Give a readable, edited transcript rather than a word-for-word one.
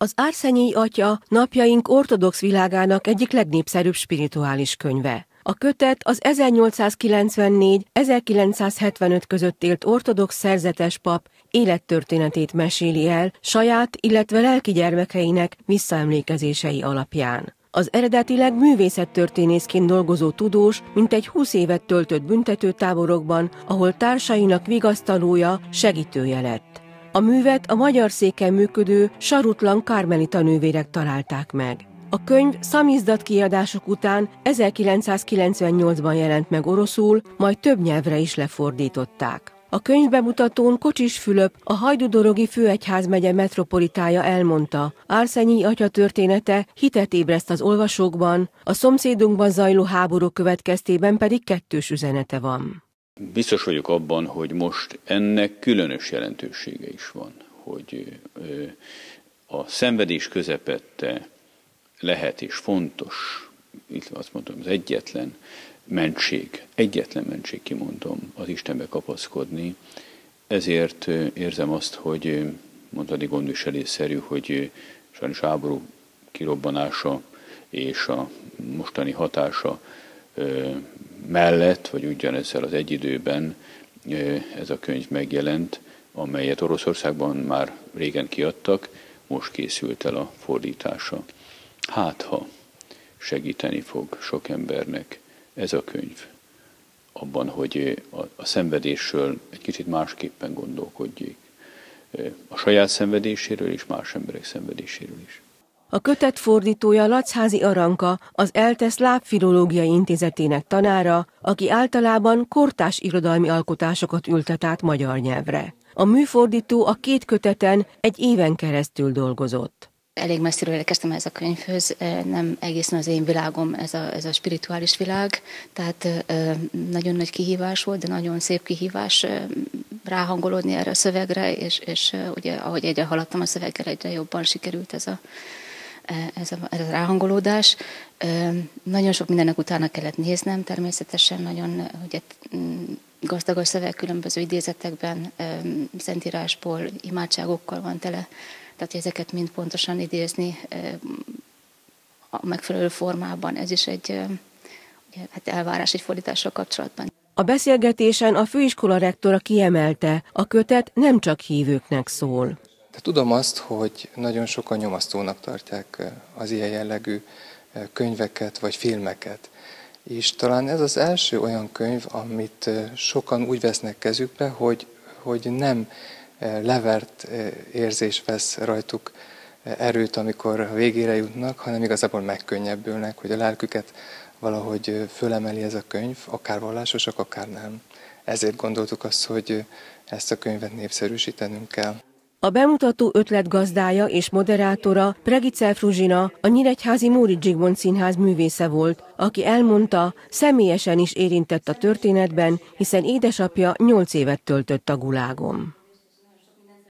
Az Arszenyi Atya napjaink ortodox világának egyik legnépszerűbb spirituális könyve. A kötet az 1894-1975 között élt ortodox szerzetes pap élettörténetét meséli el saját, illetve lelki gyermekeinek visszaemlékezései alapján. Az eredetileg művészettörténészként dolgozó tudós mintegy 20 évet töltött büntetőtáborokban, ahol társainak vigasztalója, segítője lett. A művet a magyar széken működő Sarutlan karmelita nővérek találták meg. A könyv szamizdat kiadások után 1998-ban jelent meg oroszul, majd több nyelvre is lefordították. A könyvbemutatón Kocsis Fülöp, a Hajdúdorogi főegyházmegye metropolitája elmondta, Arszenyi Atya története hitet ébreszt az olvasókban, a szomszédunkban zajló háború következtében pedig kettős üzenete van. Biztos vagyok abban, hogy most ennek különös jelentősége is van, hogy a szenvedés közepette lehet és fontos, itt azt mondom, az egyetlen mentség kimondom, az Istenbe kapaszkodni. Ezért érzem azt, hogy mondani gondviselésszerű, hogy sajnos háború kirobbanása és a mostani hatása mellett, vagy ugyanezzel az egy időben ez a könyv megjelent, amelyet Oroszországban már régen kiadtak, most készült el a fordítása. Hát, ha segíteni fog sok embernek ez a könyv abban, hogy a szenvedésről egy kicsit másképpen gondolkodjék. A saját szenvedéséről és más emberek szenvedéséről is. A kötet fordítója Lacházi Aranka, az ELTE Szláv Filológiai Intézetének tanára, aki általában kortárs irodalmi alkotásokat ültet át magyar nyelvre. A műfordító a két köteten egy éven keresztül dolgozott. Elég messziről érkeztem ez a könyvhöz, nem egészen az én világom ez a spirituális világ, tehát nagyon nagy kihívás volt, de nagyon szép kihívás ráhangolódni erre a szövegre, és ugye ahogy egyre haladtam a szöveggel, egyre jobban sikerült ez a ráhangolódás. Nagyon sok mindennek utána kellett néznem, természetesen nagyon ugye, gazdag a szöveg, különböző idézetekben, szentírásból, imádságokkal van tele, tehát ezeket mind pontosan idézni a megfelelő formában, ez is egy elvárás egy fordítással kapcsolatban. A beszélgetésen a főiskola rektora kiemelte, a kötet nem csak hívőknek szól. De tudom azt, hogy nagyon sokan nyomasztónak tartják az ilyen jellegű könyveket vagy filmeket. És talán ez az első olyan könyv, amit sokan úgy vesznek kezükbe, hogy nem levert érzés vesz rajtuk erőt, amikor a végére jutnak, hanem igazából megkönnyebbülnek, hogy a lelküket valahogy fölemeli ez a könyv, akár vallásosak, akár nem. Ezért gondoltuk azt, hogy ezt a könyvet népszerűsítenünk kell. A bemutató ötletgazdája és moderátora Pregice Fruzsina, a nyíregyházi Móricz Zsigmond Színház művésze volt, aki elmondta, személyesen is érintett a történetben, hiszen édesapja 8 évet töltött a gulágon.